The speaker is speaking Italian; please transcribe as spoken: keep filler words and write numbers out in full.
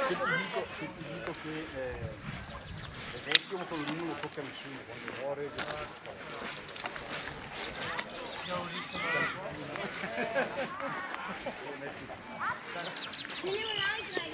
Se ti dico, se ti dico che eh, è vecchio ma quello lì non lo tocca nessuno, quando muore che Abbiamo visto Ce n'è un altro